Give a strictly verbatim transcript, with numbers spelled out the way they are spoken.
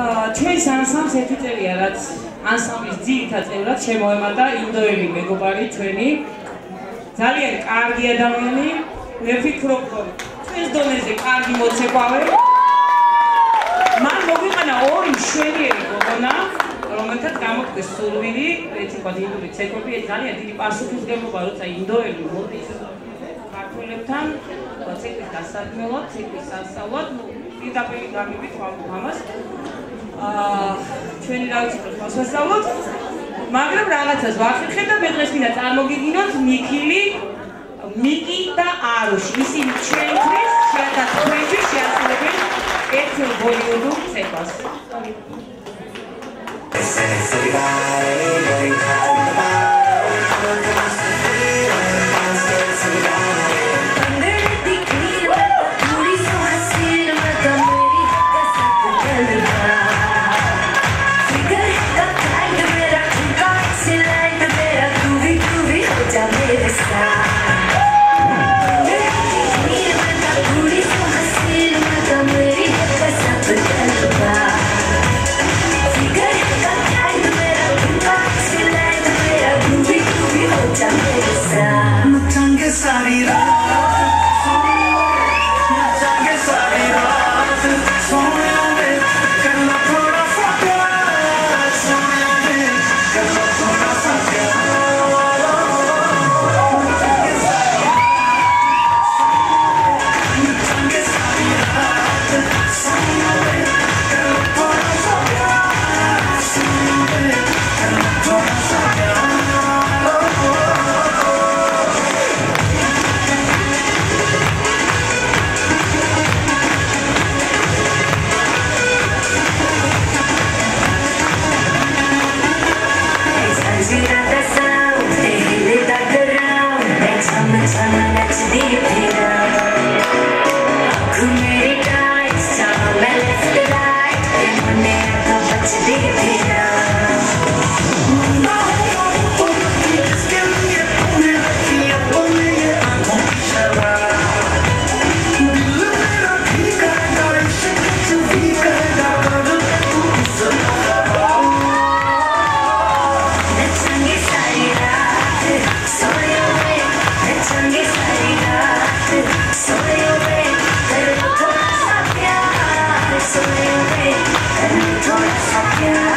ჩვენს ანსამბლს ერთი წელია რაც ანსამბლის ძირითად წევრად შემოემატა ინდოელი მეგობარი ჩვენი ძალიან კარგი ადამიანი მე ვფიქრობ რომ ჩვენს დონეზე კარგი მოცეკვავე მან მოგვიყანა ორი მშვენიერი გოგონა რომელთაც გამოდგეს სურვილი έτσι ვთქვათ ინდური ცეკვები ძალიან დიდი პასუხისმგებლობა როცა ინდოელი მოდის ქართველებთან ცეკვის დასაქმებლად ცეკვის სასწავლად პირდაპირ გამივით ამას აა ჩვენი რა ვიცი რომ მასვასწავლოთ მაგრამ რაღაცას ვახერხეთ და მე დღეს მინდა წარმოგიდგინოთ მიქილი მიკი და არუში ისინი ჩვენთვის შეათათქვენში შეასრულებენ ერთ ბოლივუდურ ცეკვას Yeah.